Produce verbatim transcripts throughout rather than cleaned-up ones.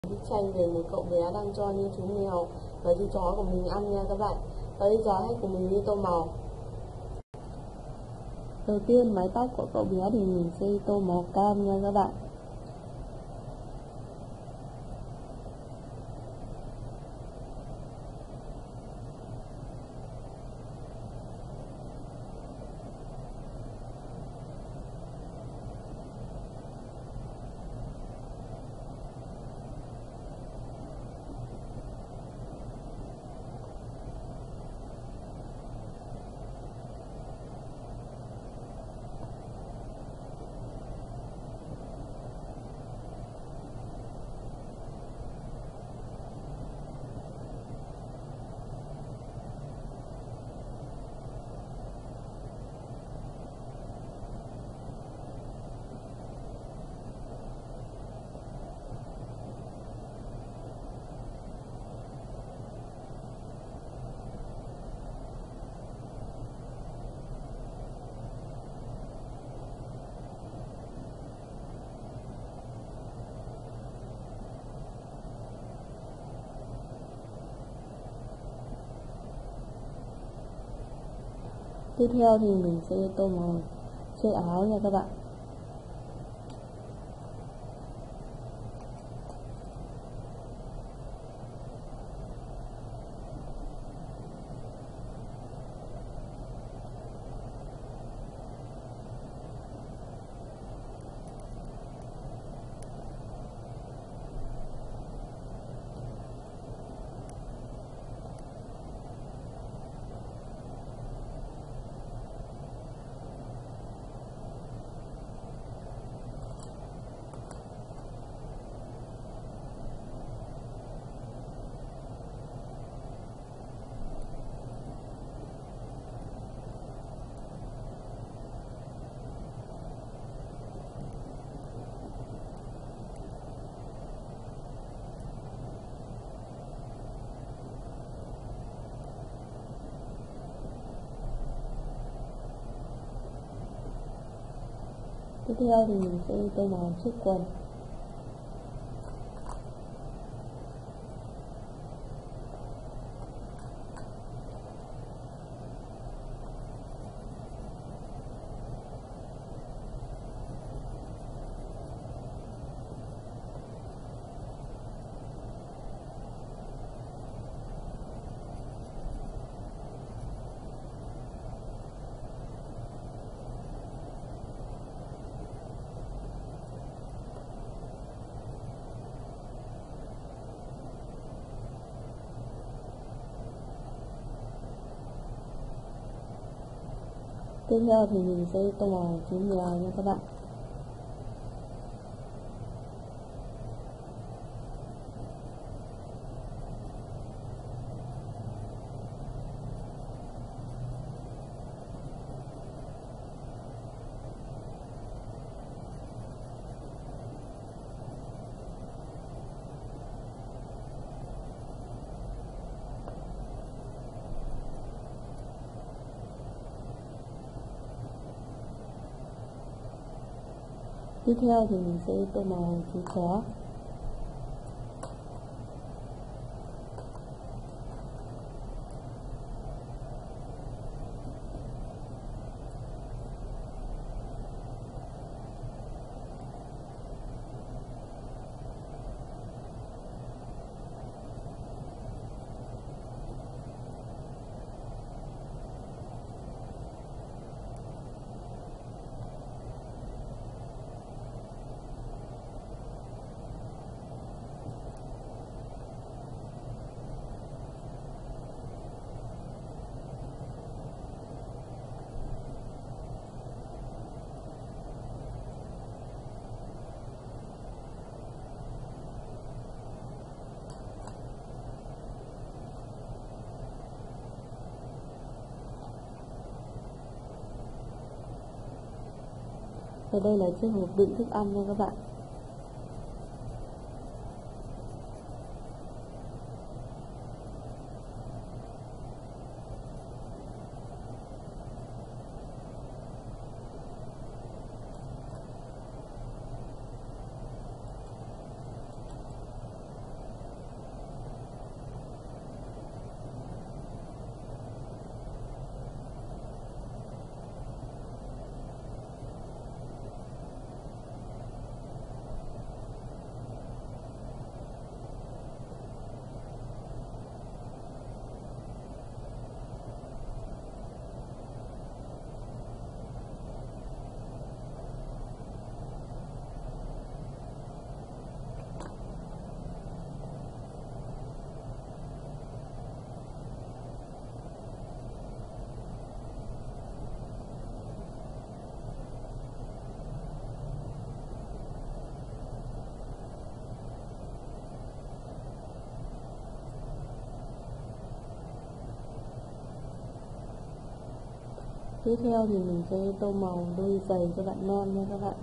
bức tranh về một cậu bé đang cho những chú mèo và chú chó của mình ăn nha các bạn. Và bây giờ hãy cùng mình đi tô màu. Đầu tiên mái tóc của cậu bé thì mình sẽ tô màu cam nha các bạn. Tiếp theo thì mình sẽ tô màu chiếc áo nha các bạn. Tiếp theo thì mình sẽ tô màu chiếc quần. Tiếp theo thì mình sẽ tô màu chú mèo nha các bạn. Tiếp theo thì mình sẽ tô màu chú chó. Và đây là chiếc hộp đựng thức ăn nha các bạn. Tiếp theo thì mình sẽ tô màu đôi giày cho bạn non nha các bạn.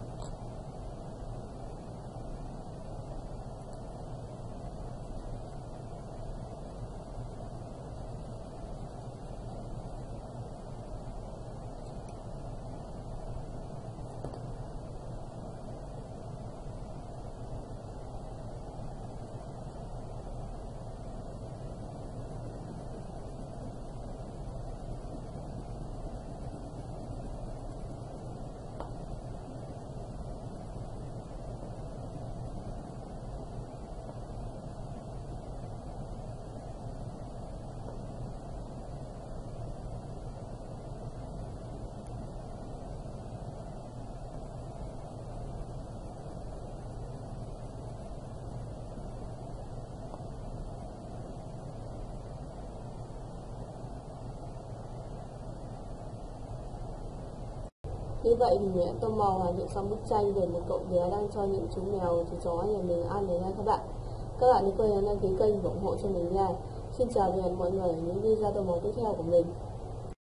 Như vậy thì mình đã tô màu hoàn thiện xong bức tranh về một cậu bé đang cho những chú mèo, chú chó nhà mình ăn đấy nha các bạn. Các bạn đừng quên đăng ký kênh và ủng hộ cho mình nha. Xin chào và hẹn mọi người ở những video tô màu tiếp theo của mình.